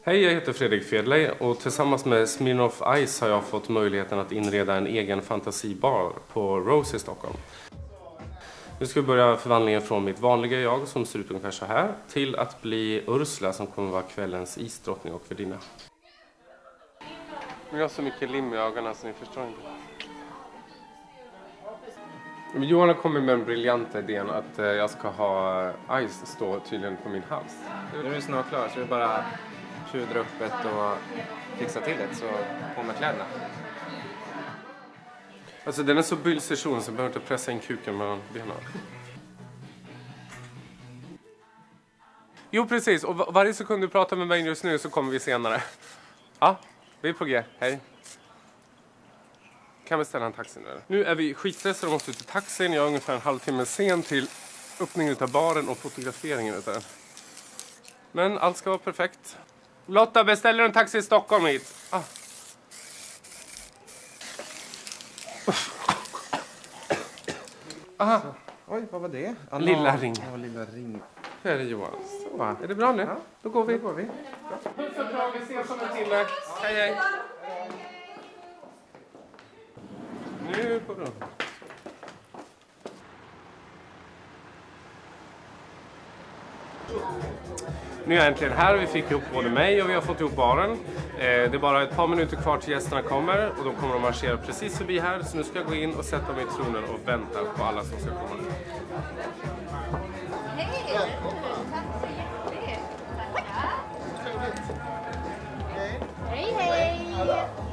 Hej, jag heter Fredrik Fedley och tillsammans med Smirnoff Ice har jag fått möjligheten att inreda en egen fantasibar på Rose i Stockholm. Nu ska vi börja förvandlingen från mitt vanliga jag som ser ut ungefär så här till att bli Ursula som kommer vara kvällens isdrottning och värdinna. Jag har så mycket lim i ögonen så ni förstår inte. Men Johan har kommit med en briljant idén att jag ska ha Ice stå tydligen på min hals. Nu är du snart klar så du bara pudra upp ett och fixa till det så på med kläderna. Alltså den är så byldsession så jag behöver inte pressa in kuken mellan benen. Jo precis, och varje sekund du pratar med mig just nu så kommer vi senare. Ja, vi är på G, hej. Kan vi ställa en taxi nu? Nu är vi skitstressade och måste ut till taxin. Jag är ungefär en halvtimme sen till öppningen av baren och fotograferingen utav den. Men allt ska vara perfekt. Lotta, beställer en taxi i Stockholm hit? Ah. Aha. Oj, vad var det? Lilla ring. Ja, lilla ring. Här är Johan. Så, va? Är det bra nu? Ja. Då går vi. Då går vi. Puss och kram, vi ses om en timme. Hej, hej. Nu går det. Nu är jag äntligen här. Vi fick ihop både mig och vi har fått ihop baren. Det är bara ett par minuter kvar till gästerna kommer och då kommer de marschera precis förbi här. Så nu ska jag gå in och sätta mig i tronen och vänta på alla som ska komma. Hej! Tack så jättemycket. Tackar. Hej, hej!